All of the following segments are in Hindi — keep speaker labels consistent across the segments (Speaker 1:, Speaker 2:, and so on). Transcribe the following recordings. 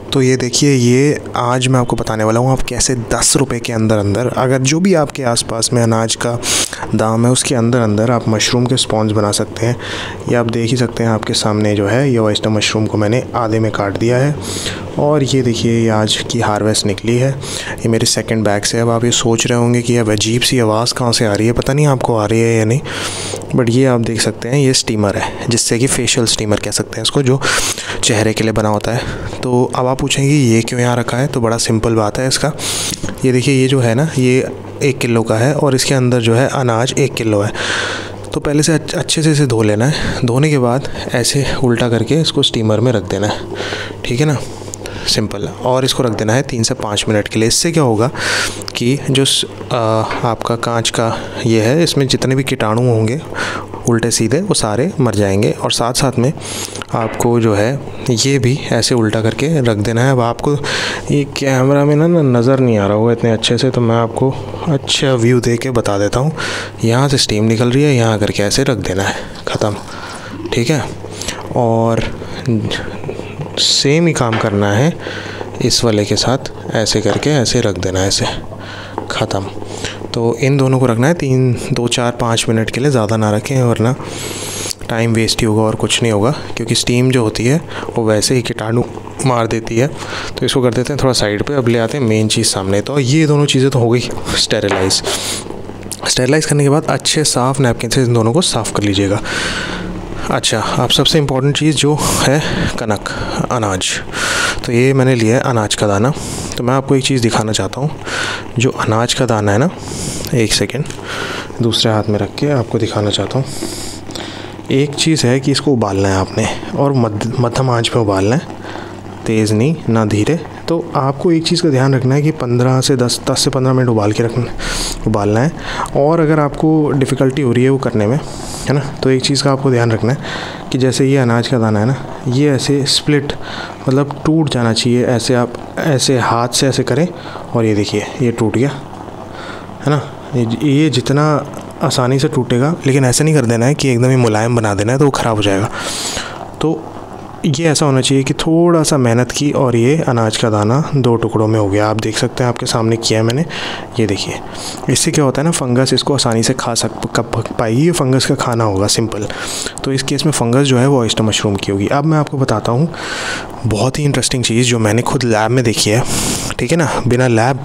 Speaker 1: तो ये देखिए, ये आज मैं आपको बताने वाला हूँ आप कैसे 10 रुपये के अंदर अंदर, अगर जो भी आपके आसपास में अनाज का दाम है उसके अंदर अंदर आप मशरूम के स्पॉन्ज बना सकते हैं। ये आप देख ही सकते हैं आपके सामने जो है, ये ऑयस्टर मशरूम को मैंने आधे में काट दिया है और ये देखिए ये आज की हार्वेस्ट निकली है। ये मेरे सेकंड बैग से। अब आप ये सोच रहे होंगे कि अब अजीब सी आवाज़ कहाँ से आ रही है, पता नहीं आपको आ रही है या नहीं, बट ये आप देख सकते हैं ये स्टीमर है, जिससे कि फेशियल स्टीमर कह सकते हैं इसको, जो चेहरे के लिए बना होता है। तो अब आप पूछेंगे ये क्यों यहाँ रखा है, तो बड़ा सिंपल बात है इसका। ये देखिए ये जो है ना, ये 1 किलो का है और इसके अंदर जो है अनाज 1 किलो है। तो पहले से अच्छे से इसे धो लेना है। धोने के बाद ऐसे उल्टा करके इसको स्टीमर में रख देना है, ठीक है ना, सिंपल। और इसको रख देना है 3 से 5 मिनट के लिए। इससे क्या होगा कि जो आपका कांच का ये है, इसमें जितने भी कीटाणु होंगे उल्टे सीधे वो सारे मर जाएंगे। और साथ साथ में आपको जो है ये भी ऐसे उल्टा करके रख देना है। अब आपको ये कैमरा में ना नज़र नहीं आ रहा होगा इतने अच्छे से, तो मैं आपको अच्छा व्यू दे के बता देता हूँ। यहाँ से स्टीम निकल रही है, यहाँ करके ऐसे रख देना है, ख़त्म, ठीक है। और सेम ही काम करना है इस वाले के साथ, ऐसे करके ऐसे रख देना है, ऐसे, ख़त्म। तो इन दोनों को रखना है 2, 4, 5 मिनट के लिए, ज़्यादा ना रखें वरना टाइम वेस्ट ही होगा और कुछ नहीं होगा, क्योंकि स्टीम जो होती है वो वैसे ही कीटाणु मार देती है। तो इसको कर देते हैं थोड़ा साइड पे। अब ले आते हैं मेन चीज़ सामने। तो ये दोनों चीज़ें तो हो गई स्टेरिलाइज़ करने के बाद अच्छे साफ़ नैपकिन से इन दोनों को साफ़ कर लीजिएगा। अच्छा, अब सबसे इम्पॉर्टेंट चीज़ जो है कनक, अनाज। तो ये मैंने लिया है अनाज का दाना। तो मैं आपको एक चीज़ दिखाना चाहता हूँ, जो अनाज का दाना है ना, एक सेकेंड दूसरे हाथ में रख के आपको दिखाना चाहता हूँ। एक चीज़ है कि इसको उबालना है आपने, और मध्यम आंच पे उबालना है, तेज़ नहीं ना धीरे। तो आपको एक चीज़ का ध्यान रखना है कि 10 से 15 मिनट उबालना है। और अगर आपको डिफ़िकल्टी हो रही है वो करने में, है ना, तो एक चीज़ का आपको ध्यान रखना है कि जैसे ये अनाज का दाना है ना, ये ऐसे स्प्लिट मतलब टूट जाना चाहिए। ऐसे आप ऐसे हाथ से ऐसे करें और ये देखिए ये टूट गया, है ना। ये जितना आसानी से टूटेगा, लेकिन ऐसे नहीं कर देना है कि एकदम ही मुलायम बना देना है, तो वो ख़राब हो जाएगा। तो ये ऐसा होना चाहिए कि थोड़ा सा मेहनत की और ये अनाज का दाना 2 टुकड़ों में हो गया। आप देख सकते हैं, आपके सामने किया है मैंने, ये देखिए। इससे क्या होता है ना, फंगस इसको आसानी से खा पाएगी, ये फंगस का खाना होगा, सिंपल। तो इस केस में फंगस जो है वो ऑयस्टर मशरूम की होगी। अब मैं आपको बताता हूँ बहुत ही इंटरेस्टिंग चीज़ जो मैंने खुद लैब में देखी है, ठीक है ना, बिना लैब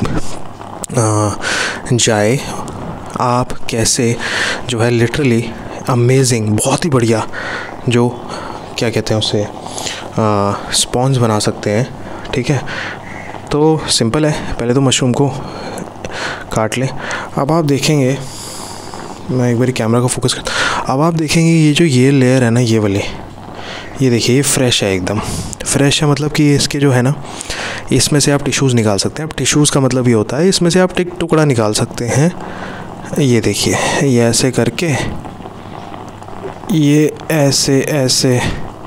Speaker 1: जाए आप कैसे जो है लिटरली अमेजिंग, बहुत ही बढ़िया, जो क्या कहते हैं उसे, स्पॉन्ज बना सकते हैं, ठीक है। तो सिंपल है, पहले तो मशरूम को काट लें। अब आप देखेंगे, मैं एक बार कैमरा को फोकस कर, अब आप देखेंगे ये जो ये लेयर है ना, ये वाले, ये देखिए ये फ्रेश है, एकदम फ्रेश है। मतलब कि इसके जो है ना, इसमें से आप टिश्यूज़ निकाल सकते हैं। अब टिश्यूज़ का मतलब ये होता है इसमें से आप एक टुकड़ा निकाल सकते हैं। ये देखिए ये ऐसे करके, ये ऐसे ऐसे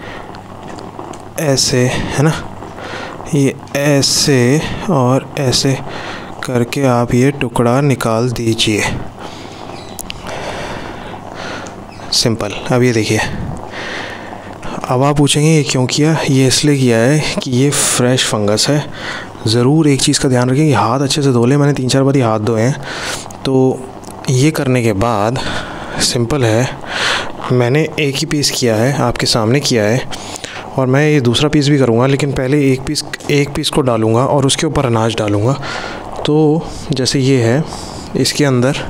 Speaker 1: ऐसे, है ना, ये ऐसे और ऐसे करके आप ये टुकड़ा निकाल दीजिए, सिंपल। अब ये देखिए, अब आप पूछेंगे ये क्यों किया, ये इसलिए किया है कि ये फ्रेश फंगस है। ज़रूर एक चीज़ का ध्यान रखें कि हाथ अच्छे से धो लें। मैंने 3-4 बार ही हाथ धोए हैं। तो ये करने के बाद सिंपल है, मैंने एक ही पीस किया है, आपके सामने किया है, और मैं ये दूसरा पीस भी करूँगा, लेकिन पहले एक पीस को डालूँगा और उसके ऊपर अनाज डालूँगा। तो जैसे ये है, इसके अंदर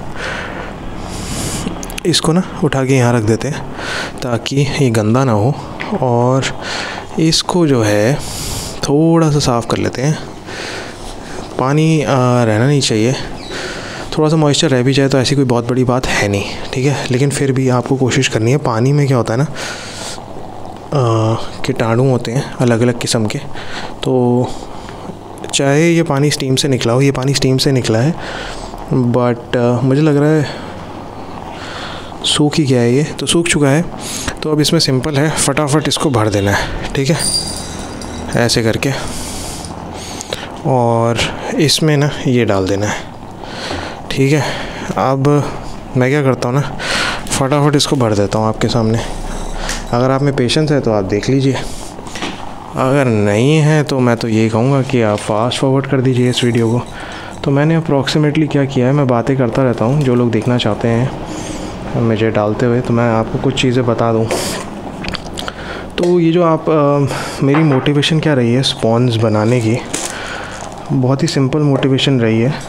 Speaker 1: इसको ना उठा के यहाँ रख देते हैं ताकि ये गंदा ना हो, और इसको जो है थोड़ा सा साफ़ कर लेते हैं। पानी रहना नहीं चाहिए, थोड़ा सा मॉइस्चर रह भी जाए तो ऐसी कोई बहुत बड़ी बात है नहीं, ठीक है। लेकिन फिर भी आपको कोशिश करनी है। पानी में क्या होता है ना, कीटाणु होते हैं अलग अलग किस्म के। तो चाहे ये पानी स्टीम से निकला हो, ये पानी स्टीम से निकला है, बट मुझे लग रहा है सूख ही गया है, ये तो सूख चुका है। तो अब इसमें सिंपल है, फटाफट इसको भर देना है, ठीक है, ऐसे करके, और इसमें ना ये डाल देना है, ठीक है। अब मैं क्या करता हूँ ना, फटाफट इसको भर देता हूँ आपके सामने। अगर आप में पेशेंस है तो आप देख लीजिए। अगर नहीं है तो मैं तो यही कहूँगा कि आप फास्ट फॉरवर्ड कर दीजिए इस वीडियो को। तो मैंने अप्रॉक्सीमेटली क्या किया है, मैं बातें करता रहता हूँ, जो लोग देखना चाहते हैं मुझे डालते हुए, तो मैं आपको कुछ चीज़ें बता दूँ। तो ये जो आप मेरी मोटिवेशन क्या रही है स्पॉन्ज बनाने की, बहुत ही सिंपल मोटिवेशन रही है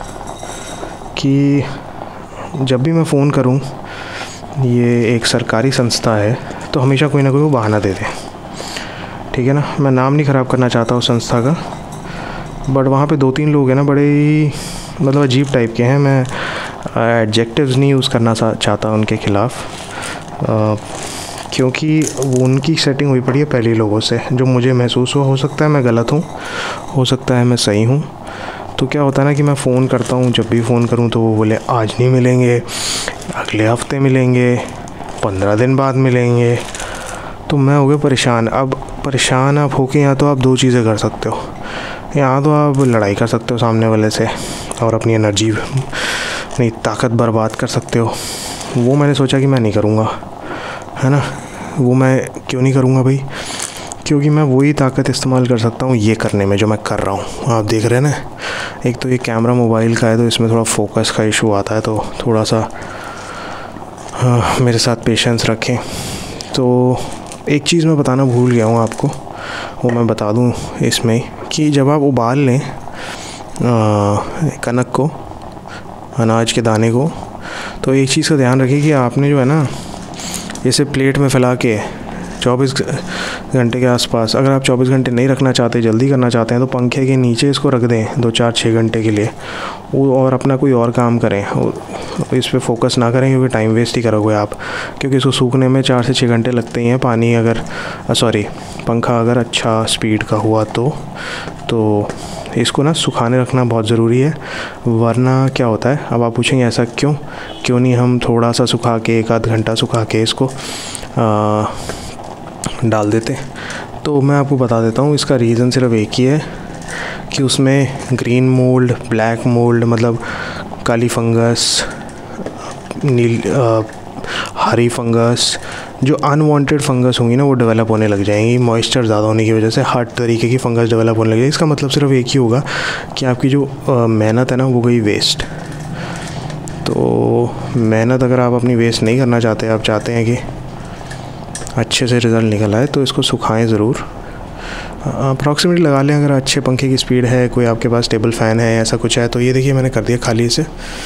Speaker 1: कि जब भी मैं फ़ोन करूं, ये एक सरकारी संस्था है तो हमेशा कोई ना कोई वो बहाना दे दे, ठीक है ना। मैं नाम नहीं ख़राब करना चाहता उस संस्था का, बट वहाँ पे 2-3 लोग हैं ना, बड़े ही मतलब अजीब टाइप के हैं। मैं एडजेक्टिव्स नहीं यूज़ करना चाहता उनके ख़िलाफ़, क्योंकि वो उनकी सेटिंग हुई पड़ी है पहले लोगों से, जो मुझे महसूस हुआ। हो सकता है मैं गलत हूँ, हो सकता है मैं सही हूँ। तो क्या होता है ना कि मैं फ़ोन करता हूँ, जब भी फ़ोन करूँ तो वो बोले आज नहीं मिलेंगे, अगले हफ्ते मिलेंगे, 15 दिन बाद मिलेंगे। तो मैं हो गया परेशान। अब परेशान आप होके या तो आप 2 चीज़ें कर सकते हो, या तो आप लड़ाई कर सकते हो सामने वाले से और अपनी एनर्जी, अपनी ताकत बर्बाद कर सकते हो। वो मैंने सोचा कि मैं नहीं करूँगा, है ना। वो मैं क्यों नहीं करूँगा भाई, क्योंकि मैं वही ताकत इस्तेमाल कर सकता हूँ ये करने में जो मैं कर रहा हूँ। आप देख रहे हैं ना, एक तो ये कैमरा मोबाइल का है तो इसमें थोड़ा फोकस का इशू आता है, तो थोड़ा सा मेरे साथ पेशेंस रखें। तो एक चीज़ मैं बताना भूल गया हूँ आपको, वो मैं बता दूँ इसमें, कि जब आप उबाल लें कनक को, अनाज के दाने को, तो एक चीज़ का ध्यान रखिए कि आपने जो है ना, इसे प्लेट में फैला के 24 घंटे के आसपास, अगर आप 24 घंटे नहीं रखना चाहते, जल्दी करना चाहते हैं, तो पंखे के नीचे इसको रख दें 2-4-6 घंटे के लिए, और अपना कोई और काम करें, इस पे फोकस ना करें, क्योंकि टाइम वेस्ट ही करोगे आप, क्योंकि इसको सूखने में 4 से 6 घंटे लगते ही हैं। पानी अगर पंखा अगर अच्छा स्पीड का हुआ तो इसको ना सुखाने रखना बहुत ज़रूरी है, वरना क्या होता है। अब आप पूछेंगे ऐसा क्यों नहीं हम थोड़ा सा सुखा के 1-आध घंटा सुखा के इसको डाल देते। तो मैं आपको बता देता हूँ, इसका रीज़न सिर्फ एक ही है कि उसमें ग्रीन मोल्ड, ब्लैक मोल्ड, मतलब काली फंगस, हरी फंगस, जो अनवांटेड फंगस होंगी ना, वो डेवलप होने लग जाएंगी। मॉइस्चर ज़्यादा होने की वजह से हर तरीके की फंगस डेवलप होने लग जाएगी। इसका मतलब सिर्फ एक ही होगा कि आपकी जो मेहनत है ना, वो गई वेस्ट। तो मेहनत अगर आप अपनी वेस्ट नहीं करना चाहते, आप चाहते हैं कि अच्छे से रिज़ल्ट निकल आए, तो इसको सुखाएं ज़रूर। अप्रॉक्सीमेटली लगा लें, अगर अच्छे पंखे की स्पीड है, कोई आपके पास टेबल फ़ैन है, ऐसा कुछ है, तो ये देखिए मैंने कर दिया खाली इसे।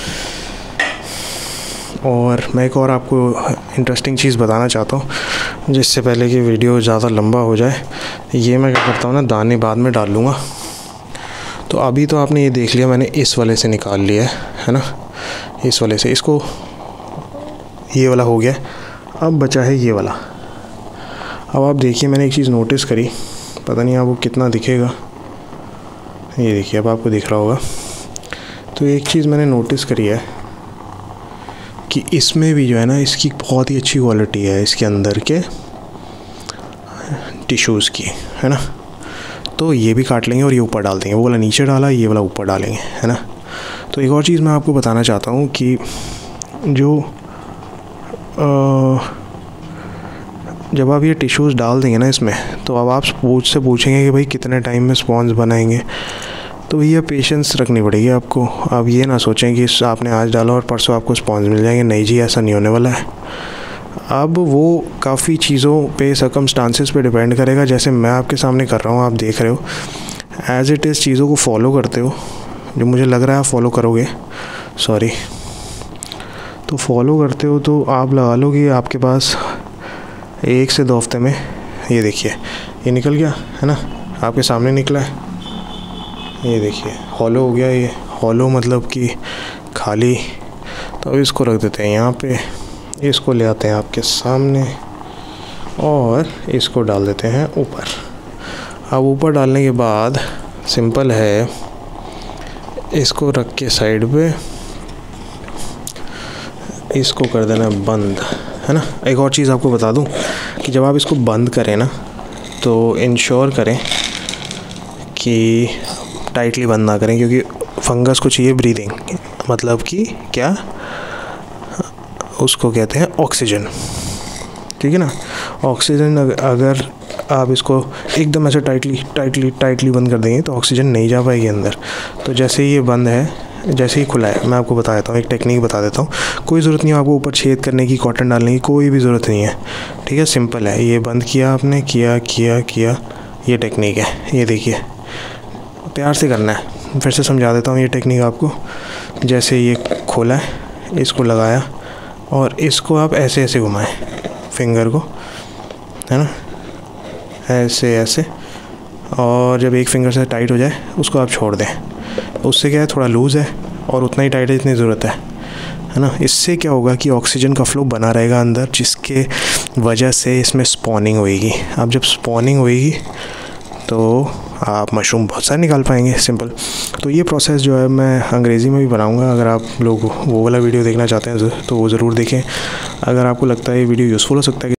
Speaker 1: और मैं एक और आपको इंटरेस्टिंग चीज़ बताना चाहता हूँ, जिससे पहले कि वीडियो ज़्यादा लंबा हो जाए। ये मैं क्या करता हूँ ना, दाने बाद में डाल लूँगा। तो अभी तो आपने ये देख लिया, मैंने इस वाले से निकाल लिया है ना, इस वाले से, इसको ये वाला हो गया। अब बचा है ये वाला। अब आप देखिए, मैंने एक चीज़ नोटिस करी, पता नहीं आपको कितना दिखेगा, ये देखिए अब आपको दिख रहा होगा। तो एक चीज़ मैंने नोटिस करी है कि इसमें भी जो है ना, इसकी बहुत ही अच्छी क्वालिटी है इसके अंदर के टिश्यूज़ की, है ना। तो ये भी काट लेंगे और ये ऊपर डाल देंगे। वो वाला नीचे डाला, ये वाला ऊपर डालेंगे, है ना। तो एक और चीज़ मैं आपको बताना चाहता हूँ कि जो जब आप ये टिश्यूज़ डाल देंगे ना इसमें, तो अब आप मुझसे पूछेंगे कि भाई कितने टाइम में स्पॉन्ज बनाएंगे। तो भैया पेशेंस रखनी पड़ेगी आपको। आप ये ना सोचें कि आपने आज डाला और परसों आपको स्पॉन्ज मिल जाएंगे। नहीं जी, ऐसा नहीं होने वाला है। अब वो काफ़ी चीज़ों पे, सर्कमस्टांसेस पे डिपेंड करेगा। जैसे मैं आपके सामने कर रहा हूँ, आप देख रहे हो, एज़ इट इज़ चीज़ों को फॉलो करते हो, जो मुझे लग रहा है आप फॉलो करोगे, तो फॉलो करते हो, तो आप लगा लो कि आपके पास 1 से 2 हफ्ते में, ये देखिए ये निकल गया, है ना, आपके सामने निकला है, ये देखिए हॉलो हो गया। ये हॉलो मतलब कि खाली। तो अब इसको रख देते हैं यहाँ पे, इसको ले आते हैं आपके सामने और इसको डाल देते हैं ऊपर। अब ऊपर डालने के बाद सिंपल है, इसको रख के साइड पे इसको कर देना बंद, है ना। एक और चीज़ आपको बता दूं कि जब आप इसको बंद करें ना, तो इंश्योर करें कि टाइटली बंद ना करें, क्योंकि फंगस को चाहिए ब्रीदिंग, मतलब कि क्या उसको कहते हैं ऑक्सीजन, ठीक है ना। ऑक्सीजन अगर आप इसको एकदम ऐसे टाइटली बंद कर देंगे तो ऑक्सीजन नहीं जा पाएगी अंदर। तो जैसे ये बंद है, जैसे ही खुला है, मैं आपको बता देता हूँ, एक टेक्निक बता देता हूँ। कोई ज़रूरत नहीं है आपको ऊपर छेद करने की, कॉटन डालने की कोई भी ज़रूरत नहीं है, ठीक है। सिंपल है, ये बंद किया आपने, किया, ये टेक्निक है। ये देखिए, प्यार से करना है, फिर से समझा देता हूँ ये टेक्निक आपको। जैसे ये खोला है, इसको लगाया और इसको आप ऐसे ऐसे घुमाएं फिंगर को, है ना, ऐसे। और जब एक फिंगर से टाइट हो जाए उसको आप छोड़ दें। उससे क्या है, थोड़ा लूज़ है और उतना ही टाइट है जितनी ज़रूरत है ना। इससे क्या होगा कि ऑक्सीजन का फ्लो बना रहेगा अंदर, जिसके वजह से इसमें स्पॉनिंग होएगी। अब जब स्पॉनिंग होएगी तो आप मशरूम बहुत सारे निकाल पाएंगे, सिंपल। तो ये प्रोसेस जो है मैं अंग्रेज़ी में भी बनाऊंगा, अगर आप लोग वो वाला वीडियो देखना चाहते हैं तो वो ज़रूर देखें। अगर आपको लगता है ये वीडियो यूज़फुल हो सकता है